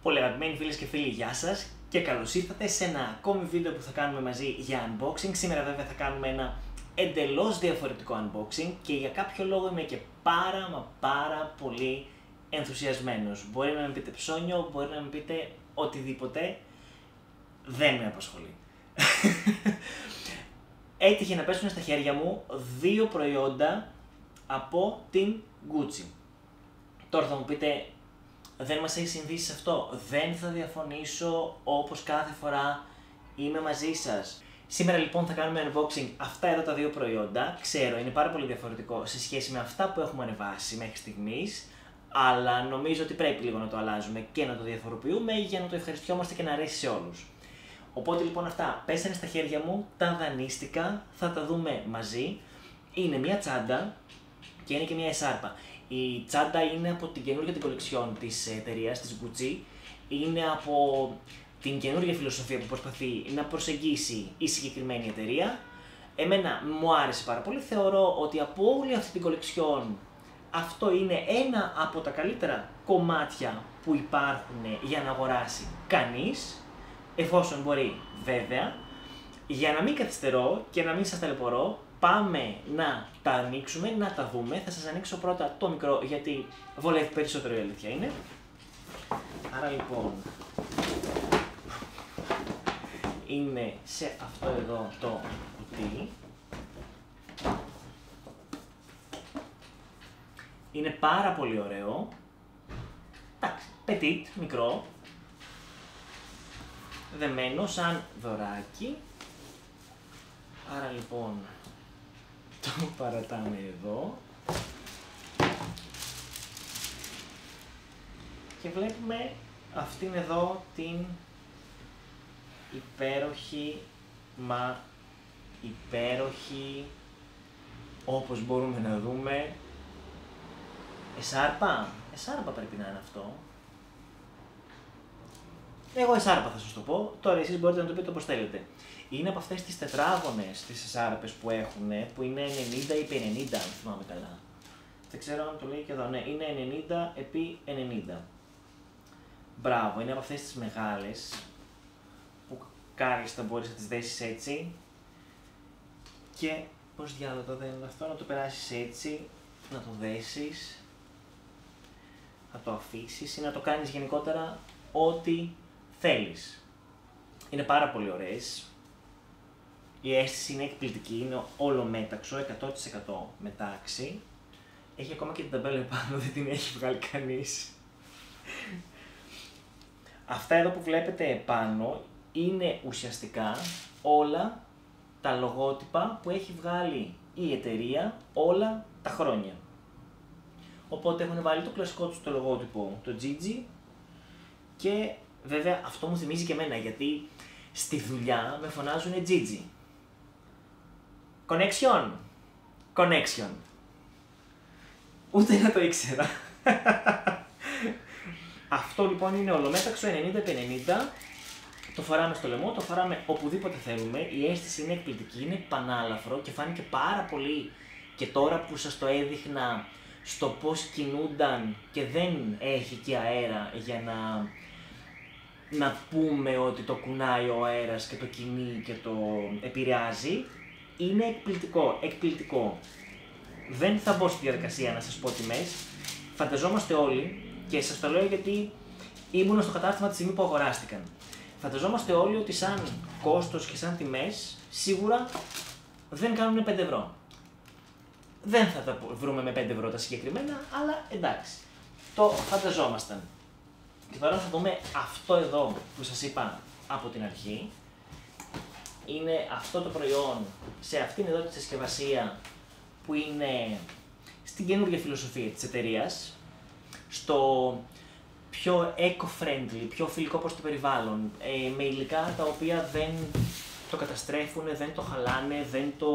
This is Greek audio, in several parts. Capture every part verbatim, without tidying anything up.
Πολύ αγαπημένοι φίλες και φίλοι, γεια σας και καλώς ήρθατε σε ένα ακόμη βίντεο που θα κάνουμε μαζί για unboxing. Σήμερα βέβαια θα κάνουμε ένα εντελώς διαφορετικό unboxing και για κάποιο λόγο είμαι και πάρα μα πάρα πολύ ενθουσιασμένος. Μπορεί να με πείτε ψώνιο, μπορεί να με πείτε οτιδήποτε, δεν με απασχολεί. Έτυχε να πέσουν στα χέρια μου δύο προϊόντα από την Gucci. Τώρα θα μου πείτε, δεν μας έχει συνηθίσει σε αυτό, δεν θα διαφωνήσω, όπως κάθε φορά είμαι μαζί σας. Σήμερα λοιπόν θα κάνουμε unboxing αυτά εδώ τα δύο προϊόντα. Ξέρω, είναι πάρα πολύ διαφορετικό σε σχέση με αυτά που έχουμε ανεβάσει μέχρι στιγμής, αλλά νομίζω ότι πρέπει λίγο να το αλλάζουμε και να το διαφοροποιούμε για να το ευχαριστιόμαστε και να αρέσει σε όλους. Οπότε λοιπόν αυτά πέσανε στα χέρια μου, τα δανείστηκα, θα τα δούμε μαζί. Είναι μια τσάντα και είναι και μια εσάρπα. Η τσάντα είναι από την καινούργια την κολεξιόν της εταιρείας, της Gucci. Είναι από την καινούργια φιλοσοφία που προσπαθεί να προσεγγίσει η συγκεκριμένη εταιρεία. Εμένα μου άρεσε πάρα πολύ. Θεωρώ ότι από όλη αυτή την κολεξιόν αυτό είναι ένα από τα καλύτερα κομμάτια που υπάρχουν για να αγοράσει κανείς, εφόσον μπορεί βέβαια. Για να μην καθυστερώ και να μην σας ταλαιπωρώ, πάμε να τα ανοίξουμε, να τα δούμε. Θα σας ανοίξω πρώτα το μικρό γιατί βολεύει περισσότερο, η αλήθεια είναι. Άρα λοιπόν, είναι σε αυτό εδώ το κουτί. Είναι πάρα πολύ ωραίο. Εντάξει, petit, μικρό. Δεμένο σαν δωράκι. Άρα λοιπόν, το παρατάμε εδώ και βλέπουμε αυτήν εδώ την υπέροχη, μα υπέροχη, όπως μπορούμε να δούμε, εσάρπα, εσάρπα πρέπει να είναι αυτό. Εγώ εσάρπα θα σας το πω, τώρα εσείς μπορείτε να το πείτε όπως θέλετε. Είναι από αυτές τις τετράγωνες τις εσάρπες που έχουν, που είναι ενενήντα επί ενενήντα, αν θυμάμαι καλά. Δεν ξέρω αν το λέει και εδώ, ναι, είναι ενενήντα επί ενενήντα. Μπράβο, είναι από αυτές τις μεγάλες, που κάλλιστα μπορείς να τις δέσεις έτσι. Και πώς διάλογο το δένει αυτό, να το περάσεις έτσι, να το δέσεις, να το αφήσεις ή να το κάνεις γενικότερα ό,τι θέλεις. Είναι πάρα πολύ ωραίες. Η αίσθηση είναι εκπληκτική, είναι ολομέταξο, εκατό τοις εκατό μετάξι. Έχει ακόμα και την ταμπέλα επάνω, δεν την έχει βγάλει κανείς. Αυτά εδώ που βλέπετε επάνω είναι ουσιαστικά όλα τα λογότυπα που έχει βγάλει η εταιρεία όλα τα χρόνια. Οπότε έχουν βάλει το κλασικό τους το λογότυπο, το Gigi, και βέβαια αυτό μου θυμίζει και εμένα γιατί στη δουλειά με φωνάζουνε Gigi. Connection! Connection! Ούτε να το ήξερα. Αυτό λοιπόν είναι ολομέταξο ενενήντα επί ενενήντα. Το φοράμε στο λαιμό, το φοράμε οπουδήποτε θέλουμε. Η αίσθηση είναι εκπληκτική, είναι πανάλαφρο και φάνηκε πάρα πολύ και τώρα που σας το έδειχνα στο πώς κινούνταν και δεν έχει και αέρα για να, να πούμε ότι το κουνάει ο αέρας και το κινεί και το επηρεάζει. Είναι εκπληκτικό, εκπληκτικό. Δεν θα μπω στη διαδικασία να σας πω τιμές. Φανταζόμαστε όλοι, και σας το λέω γιατί ήμουν στο κατάστημα τη στιγμή που αγοράστηκαν. Φανταζόμαστε όλοι ότι σαν κόστος και σαν τιμές σίγουρα δεν κάνουν πέντε ευρώ. Δεν θα τα βρούμε με πέντε ευρώ τα συγκεκριμένα, αλλά εντάξει. Το φανταζόμασταν. Και τώρα θα δούμε αυτό εδώ που σας είπα από την αρχή. Είναι αυτό το προϊόν σε αυτήν εδώ τη συσκευασία που είναι στην καινούργια φιλοσοφία της εταιρείας, στο πιο eco-friendly, πιο φιλικό προς το περιβάλλον, ε, με υλικά τα οποία δεν το καταστρέφουν, δεν το χαλάνε, δεν το...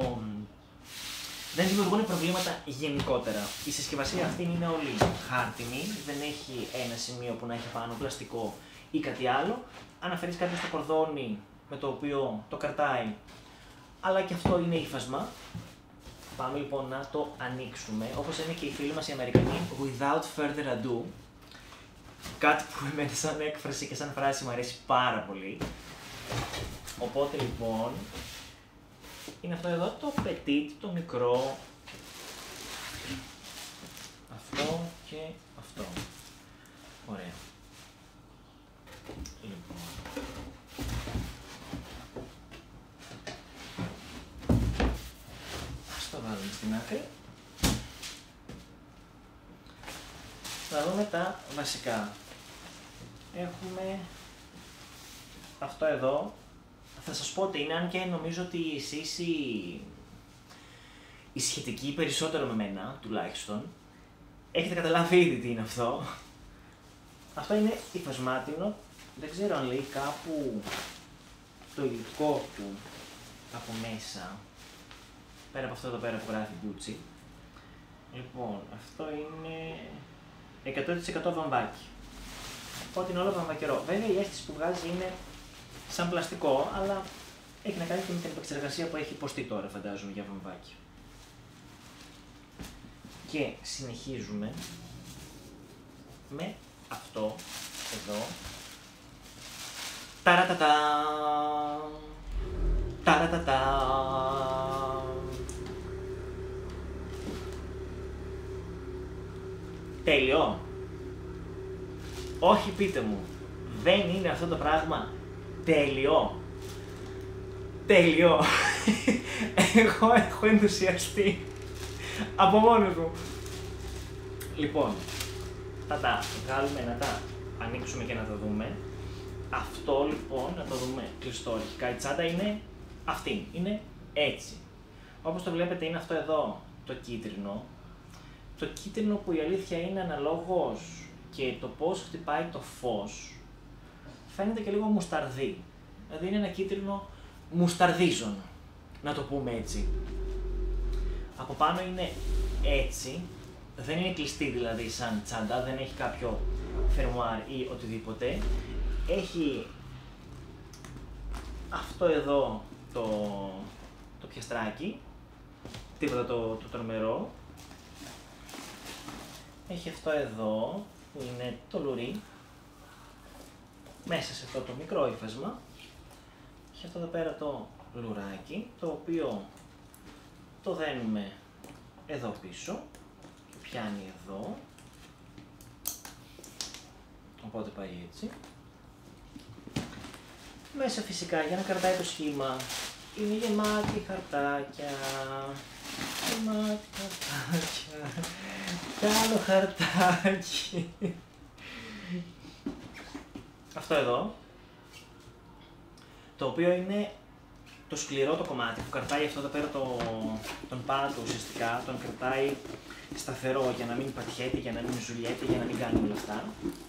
δεν δημιουργούν προβλήματα γενικότερα. Η συσκευασία αυτή είναι όλη χάρτινη, δεν έχει ένα σημείο που να έχει πάνω πλαστικό ή κάτι άλλο. Αν αφαιρείς κάποιο το κορδόνι με το οποίο το κρατάει, αλλά και αυτό είναι ύφασμα. Πάμε λοιπόν να το ανοίξουμε, όπως είναι και οι φίλοι μας οι Αμερικανοί, without further ado. Κάτι που εμένα σαν έκφραση και σαν φράση μου αρέσει πάρα πολύ. Οπότε λοιπόν, είναι αυτό εδώ το petit, το μικρό. Αυτό και αυτό. Ωραία. Λοιπόν. Ας το βάλουμε στην άκρη. Θα δούμε τα βασικά. Έχουμε αυτό εδώ. Θα σας πω ότι είναι, αν και νομίζω ότι εσείς οι, οι σχετικοί περισσότερο με μένα, τουλάχιστον, έχετε καταλάβει ήδη τι είναι αυτό. Αυτό είναι υφασμάτινο. Δεν ξέρω αν λέει κάπου το υλικό του από μέσα, πέρα από αυτό εδώ πέρα που γράφει Gucci. Λοιπόν, αυτό είναι εκατό τοις εκατό βαμβάκι. Οπότε είναι όλο βαμβακερό. Βέβαια η αίσθηση που βγάζει είναι σαν πλαστικό, αλλά έχει να κάνει και με την επεξεργασία που έχει υποστεί τώρα, φαντάζομαι, για βαμβάκι. Και συνεχίζουμε με αυτό εδώ. Ταρατατά! Ταρατατά! Τέλειο! Όχι, πείτε μου, δεν είναι αυτό το πράγμα τέλειο! Τέλειο! Εγώ έχω ενθουσιαστεί από μόνος μου. Λοιπόν, θα τα βγάλουμε να τα ανοίξουμε και να τα δούμε. Αυτό λοιπόν, να το δούμε κλειστό αρχικά. Η τσάντα είναι αυτή, είναι έτσι. Όπως το βλέπετε είναι αυτό εδώ το κίτρινο. Το κίτρινο που η αλήθεια είναι αναλόγως και το πώς χτυπάει το φως, φαίνεται και λίγο μουσταρδί. Δηλαδή είναι ένα κίτρινο μουσταρδίζον, να το πούμε έτσι. Από πάνω είναι έτσι, δεν είναι κλειστή δηλαδή σαν τσάντα, δεν έχει κάποιο φερμουάρ ή οτιδήποτε. Έχει αυτό εδώ το, το πιαστράκι, τίποτα το, το τρομερό. Έχει αυτό εδώ που είναι το λουρί, μέσα σε αυτό το μικρό ύφασμα. Έχει αυτό εδώ πέρα το λουράκι, το οποίο το δένουμε εδώ πίσω και πιάνει εδώ, οπότε πάει έτσι. Μέσα φυσικά για να κρατάει το σχήμα είναι γεμάτη χαρτάκια, γεμάτη χαρτάκια, κι άλλο χαρτάκι. Αυτό εδώ, το οποίο είναι το σκληρό το κομμάτι που κρατάει αυτό εδώ πέρα το, τον πάτο ουσιαστικά, τον κρατάει σταθερό για να μην πατιέται, για να μην ζουλιέται, για να μην κάνει όλα αυτά.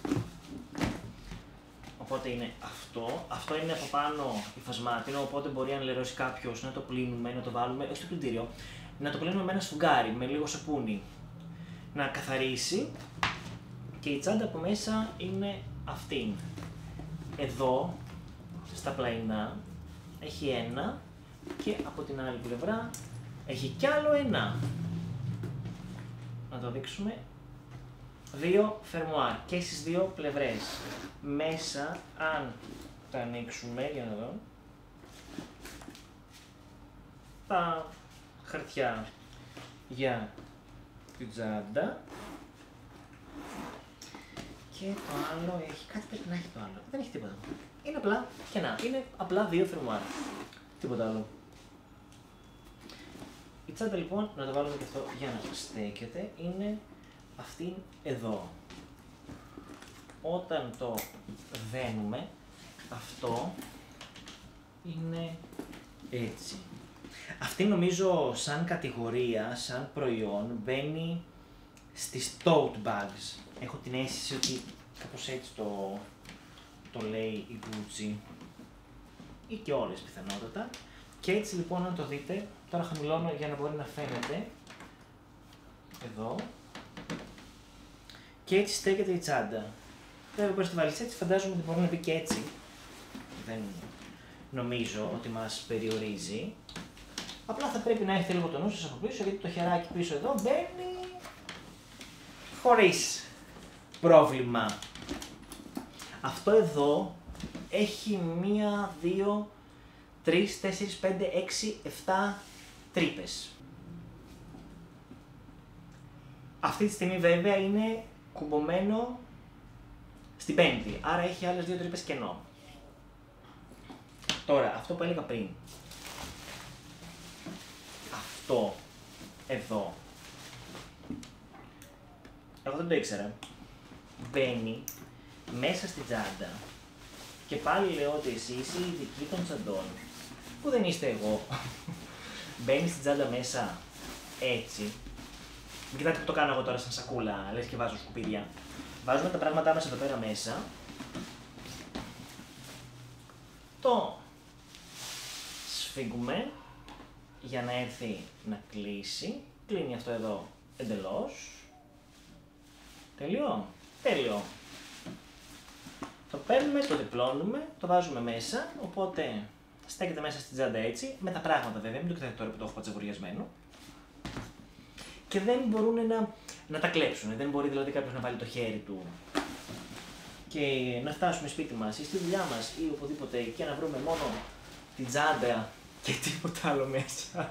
Οπότε είναι αυτό. Αυτό είναι από πάνω υφασμάτινο, οπότε μπορεί αν λερώσει κάποιος να το πλύνουμε, να το βάλουμε, όχι στο πλυντήριο, να το πλύνουμε με ένα σφουγγάρι, με λίγο σαπούνι. Να καθαρίσει και η τσάντα από μέσα είναι αυτή. Εδώ, στα πλαϊνά, έχει ένα και από την άλλη πλευρά έχει κι άλλο ένα. Να το δείξουμε. Δύο φερμουάρ και στις δύο πλευρές. Μέσα, αν τα ανοίξουμε, για να δω, τα χαρτιά για την τσάντα. Και το άλλο έχει, κάτι πρέπει να έχει το άλλο, δεν έχει τίποτα. Είναι απλά κενά, είναι απλά δύο φερμουάρ, τίποτα άλλο. Η τσάντα λοιπόν, να το βάλουμε και αυτό για να στέκεται, είναι αυτή εδώ. Όταν το δένουμε, αυτό είναι έτσι. Αυτή νομίζω σαν κατηγορία, σαν προϊόν, μπαίνει στις tote bags. Έχω την αίσθηση ότι κάπως έτσι το, το λέει η Gucci ή και όλες πιθανότατα. Και έτσι λοιπόν αν το δείτε, τώρα χαμηλώνω για να μπορεί να φαίνεται, εδώ, και έτσι στέκεται η τσάντα. Βέβαια μπορείς να τη βάλεις έτσι, φαντάζομαι ότι μπορεί να μπει και έτσι. Δεν νομίζω ότι μας περιορίζει. Απλά θα πρέπει να έχετε λίγο το νου σας από πίσω, γιατί το χεράκι πίσω εδώ μπαίνει χωρίς πρόβλημα. Αυτό εδώ έχει μία, δύο, τρεις, τέσσερις, πέντε, έξι, επτά τρύπες. Αυτή τη στιγμή βέβαια είναι κουμπωμένο στην πέμπτη, άρα έχει άλλες δύο τρύπες κενό. Τώρα, αυτό που έλεγα πριν, αυτό εδώ, εγώ δεν το ήξερα, μπαίνει μέσα στην τσάντα και πάλι λέω ότι εσύ είσαι η ειδική των τσαντών, που δεν είστε εγώ. Μπαίνει στην τσάντα μέσα έτσι. Μην κοιτάτε που το κάνω εγώ τώρα σαν σακούλα, λες και βάζω σκουπίδια. Βάζουμε τα πράγματά μας εδώ πέρα μέσα. Το σφίγγουμε για να έρθει να κλείσει. Κλείνει αυτό εδώ εντελώς. Τέλειο. Τέλειο. Το παίρνουμε, το διπλώνουμε, το βάζουμε μέσα, οπότε στέκεται μέσα στην τσάντα έτσι, με τα πράγματα βέβαια, μην το κοιτάξετε τώρα που το έχω πατσαβουριασμένο. Και δεν μπορούν να, να τα κλέψουν, δεν μπορεί δηλαδή κάποιος να βάλει το χέρι του και να φτάσουμε σπίτι μας ή στη δουλειά μας ή οπουδήποτε και να βρούμε μόνο την τσάντα και τίποτα άλλο μέσα.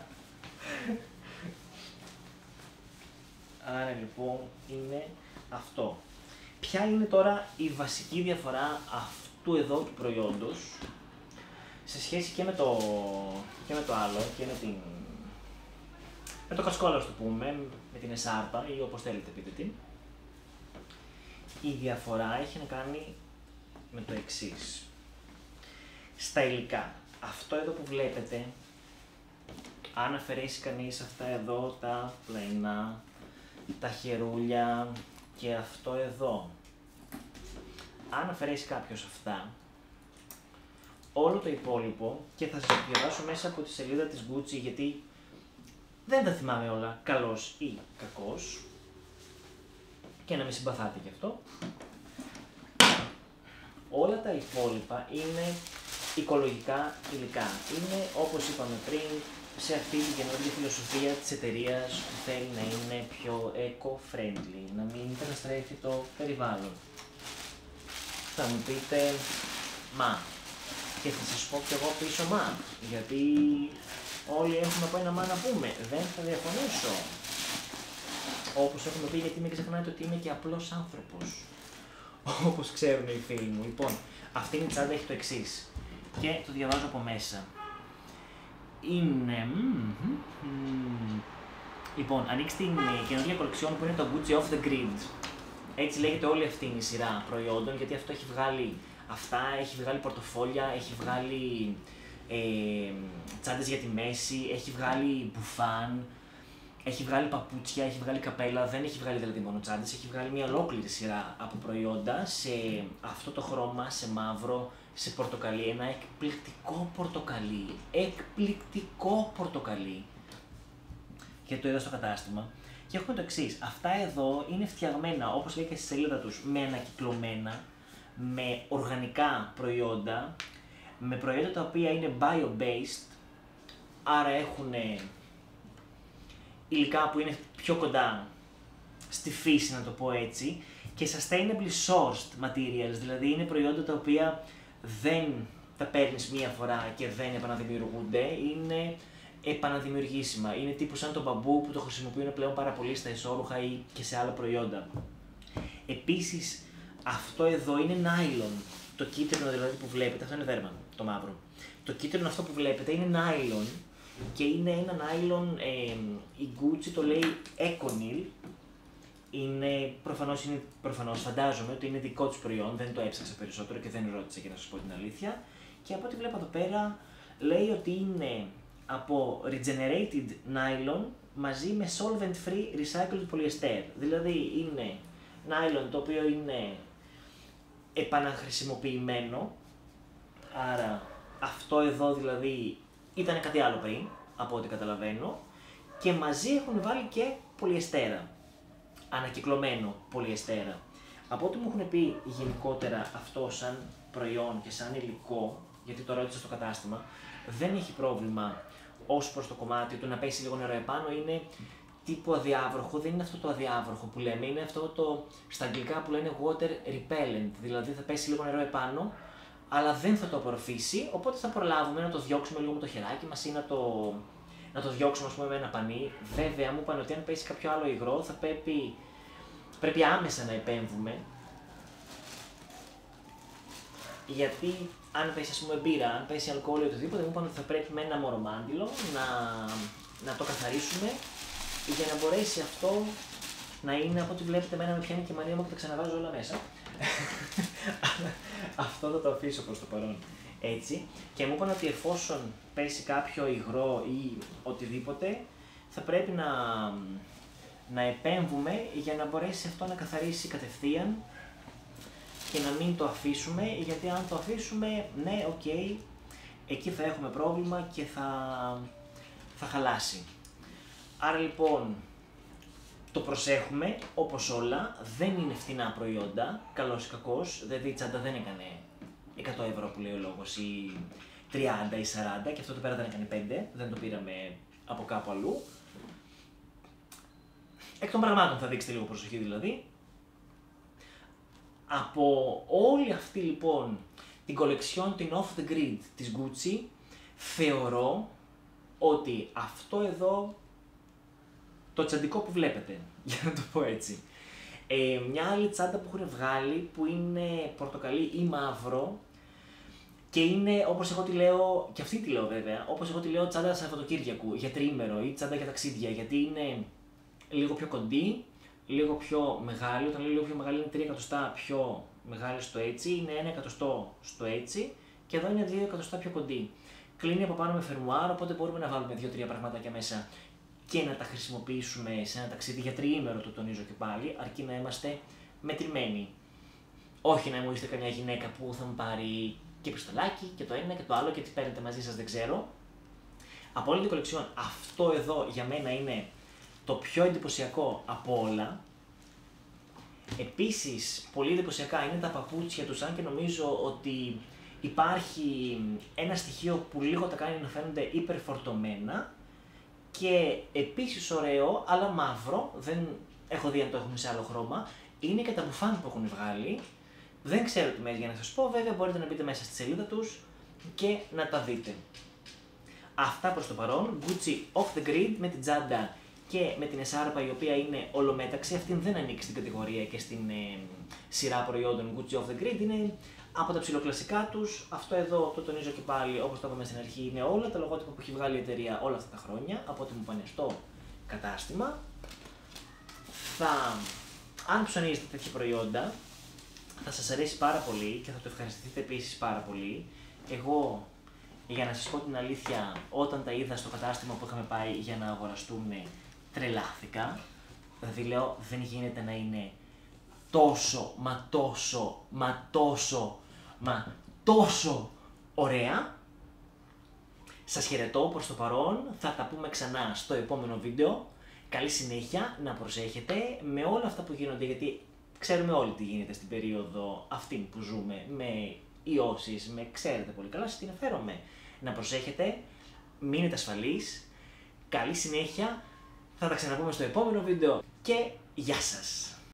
Άρα λοιπόν είναι αυτό. Ποια είναι τώρα η βασική διαφορά αυτού εδώ του προϊόντος σε σχέση και με το, και με το άλλο και με, την, με το κασκόλα, ας το πούμε, με την εσάρπα ή όπως θέλετε πείτε την. Η διαφορά έχει να κάνει με το εξής. Στα υλικά, αυτό εδώ που βλέπετε, αν αφαιρέσει κανείς αυτά εδώ τα πλαϊνά, τα χερούλια και αυτό εδώ, αν αφαιρέσει κάποιος αυτά, όλο το υπόλοιπο, και θα σας διαβάσω μέσα από τη σελίδα της Gucci γιατί δεν τα θυμάμαι όλα, καλός ή κακός, και να μην συμπαθάτε γι' αυτό, όλα τα υπόλοιπα είναι οικολογικά υλικά. Είναι, όπως είπαμε πριν, σε αυτή την καινούργια φιλοσοφία της εταιρείας που θέλει να είναι πιο eco-friendly, να μην καταστρέφει το περιβάλλον. Θα μου πείτε, μα, και θα σας πω κι εγώ πίσω μα, γιατί όλοι έχουμε από ένα μα να πούμε, δεν θα διαφωνήσω. Όπως έχουμε πει, γιατί μην ξεχνάτε ότι είμαι και απλός άνθρωπος, όπως ξέρουν οι φίλοι μου. Λοιπόν, αυτή η τσάντα έχει το εξής και το διαβάζω από μέσα. Είναι... Mm-hmm. Λοιπόν, ανοίξει την καινούργια κολεξιόν που είναι το Gucci Off the Grid. Έτσι λέγεται όλη αυτή η σειρά προϊόντων, γιατί αυτό έχει βγάλει αυτά, έχει βγάλει πορτοφόλια, έχει βγάλει ε, τσάντες για τη μέση, έχει βγάλει μπουφάν, έχει βγάλει παπούτσια, έχει βγάλει καπέλα, δεν έχει βγάλει δηλαδή μόνο τσάντες, έχει βγάλει μια ολόκληρη σειρά από προϊόντα σε αυτό το χρώμα, σε μαύρο, σε πορτοκαλί, ένα εκπληκτικό πορτοκαλί, εκπληκτικό πορτοκαλί. Και το είδα στο κατάστημα. Και έχουμε το εξής, αυτά εδώ είναι φτιαγμένα, όπως λέει και στη σελίδα τους, με ανακυκλωμένα, με οργανικά προϊόντα, με προϊόντα τα οποία είναι bio-based, άρα έχουν υλικά που είναι πιο κοντά στη φύση, να το πω έτσι, και sustainably sourced materials, δηλαδή είναι προϊόντα τα οποία δεν τα παίρνεις μία φορά και δεν επαναδημιουργούνται, είναι επαναδημιουργήσιμα. Είναι τύπου σαν το μπαμπού που το χρησιμοποιούν πλέον πάρα πολύ στα εσώρουχα ή και σε άλλα προϊόντα. Επίσης, αυτό εδώ είναι nylon. Το κίτρινο δηλαδή που βλέπετε, αυτό είναι δέρμα, το μαύρο. Το κίτρινο αυτό που βλέπετε είναι nylon και είναι ένα nylon, ε, η Gucci το λέει Econyl. Είναι, προφανώς, είναι, προφανώς φαντάζομαι ότι είναι δικό τους προϊόν, δεν το έψαξα περισσότερο και δεν ρώτησα για να σας πω την αλήθεια. Και από ό,τι βλέπω εδώ πέρα λέει ότι είναι από regenerated nylon μαζί με solvent free recycled polyester. Δηλαδή είναι nylon το οποίο είναι επαναχρησιμοποιημένο, άρα αυτό εδώ δηλαδή ήταν κάτι άλλο πριν, από ό,τι καταλαβαίνω, και μαζί έχουν βάλει και πολυεστέρα, ανακυκλωμένο πολυεστέρα. Από ό,τι μου έχουν πει γενικότερα αυτό σαν προϊόν και σαν υλικό, γιατί το ρώτησα στο κατάστημα, δεν έχει πρόβλημα ως προς το κομμάτι του να πέσει λίγο νερό επάνω, είναι τύπου αδιάβροχο, δεν είναι αυτό το αδιάβροχο που λέμε, είναι αυτό το στα αγγλικά που λένε water repellent, δηλαδή θα πέσει λίγο νερό επάνω, αλλά δεν θα το απορροφήσει, οπότε θα προλάβουμε να το διώξουμε λίγο με το χεράκι μας ή να το, να το διώξουμε, ας πούμε, με ένα πανί. Βέβαια, μου είπαν ότι αν πέσει κάποιο άλλο υγρό θα πρέπει, πρέπει άμεσα να επέμβουμε, γιατί αν πέσει, ας πούμε, μπύρα, αν πέσει αλκοόλ ή οτιδήποτε, μου είπαν ότι θα πρέπει με ένα μωρομάντιλο να, να το καθαρίσουμε για να μπορέσει αυτό να είναι, από ό,τι βλέπετε, εμένα με πιάνει και η μανία μου και τα ξαναβάζω όλα μέσα. Αυτό θα το αφήσω προς το παρόν έτσι. Και μου είπαν ότι εφόσον πέσει κάποιο υγρό ή οτιδήποτε, θα πρέπει να, να επέμβουμε για να μπορέσει αυτό να καθαρίσει κατευθείαν και να μην το αφήσουμε, γιατί αν το αφήσουμε, ναι, οκ, okay, εκεί θα έχουμε πρόβλημα και θα, θα χαλάσει. Άρα λοιπόν, το προσέχουμε, όπως όλα, δεν είναι φθηνά προϊόντα, καλός ή κακός, δηλαδή η τσάντα δεν έκανε εκατό ευρώ που λέει ο λόγος ή τριάντα ή σαράντα και αυτό το πέρα δεν έκανε πέντε, δεν το πήραμε από κάπου αλλού. Εκ των πραγμάτων θα δείξετε λίγο προσοχή δηλαδή. Από όλη αυτή λοιπόν την κολεξιόν, την off the grid της Gucci, θεωρώ ότι αυτό εδώ, το τσαντικό που βλέπετε, για να το πω έτσι, ε, μια άλλη τσάντα που έχουν βγάλει που είναι πορτοκαλί ή μαύρο και είναι, όπως εγώ τη λέω, και αυτή τη λέω βέβαια, όπως εγώ τη λέω, τσάντα Σαββατοκύριακου για τριήμερο ή τσάντα για ταξίδια, γιατί είναι λίγο πιο κοντή, λίγο πιο μεγάλη. Όταν λέω λίγο πιο μεγάλη είναι τρία εκατοστά πιο μεγάλη στο έτσι, είναι ένα εκατοστό στο έτσι και εδώ είναι δύο εκατοστά πιο κοντή. Κλείνει από πάνω με φερμουάρ, οπότε μπορούμε να βάλουμε δύο τρία πραγματάκια μέσα και να τα χρησιμοποιήσουμε σε ένα ταξίδι για τριήμερο, το τονίζω και πάλι, αρκεί να είμαστε μετρημένοι. Όχι να μου είστε καμιά γυναίκα που θα μου πάρει και πιστολάκι και το ένα και το άλλο και τι παίρνετε μαζί σας, δεν ξέρω. Από όλη την κολεξιόν, αυτό εδώ για μένα είναι το πιο εντυπωσιακό από όλα. Επίσης, πολύ εντυπωσιακά είναι τα παπούτσια τους, αν και νομίζω ότι υπάρχει ένα στοιχείο που λίγο τα κάνει να φαίνονται υπερφορτωμένα. Και επίσης ωραίο, αλλά μαύρο, δεν έχω δει αν το έχουν σε άλλο χρώμα, είναι και τα μπουφάν που έχουν βγάλει. Δεν ξέρω τιμές για να σας πω, βέβαια μπορείτε να μπείτε μέσα στη σελίδα τους και να τα δείτε. Αυτά προς το παρόν, Gucci off the grid με την τσάντα και με την εσάρπα η οποία είναι ολομέταξη. Αυτή δεν ανήκει στην κατηγορία και στην ε, σειρά προϊόντων Gucci off the grid, είναι από τα ψιλοκλασικά τους. Αυτό εδώ το τονίζω και πάλι, όπως το είπαμε στην αρχή, είναι όλα τα λογότυπα που έχει βγάλει η εταιρεία όλα αυτά τα χρόνια, από ό,τι μου πάνε στο κατάστημα. Θα, αν ψωνίζετε τέτοια προϊόντα, θα σας αρέσει πάρα πολύ και θα το ευχαριστηθείτε επίσης πάρα πολύ. Εγώ, για να σας πω την αλήθεια, όταν τα είδα στο κατάστημα που είχαμε πάει για να αγοραστούμε, τρελάθηκα. Δηλαδή λέω, δεν γίνεται να είναι τόσο, μα τόσο, μα τόσο, μα τόσο ωραία. Σας χαιρετώ προς το παρόν, θα τα πούμε ξανά στο επόμενο βίντεο. Καλή συνέχεια, να προσέχετε με όλα αυτά που γίνονται, γιατί ξέρουμε όλοι τι γίνεται στην περίοδο αυτή που ζούμε, με ιώσεις, με ξέρετε πολύ καλά, σας την αναφέρομαι. Να προσέχετε, μείνετε ασφαλείς, καλή συνέχεια, θα τα ξαναπούμε στο επόμενο βίντεο και γεια σας!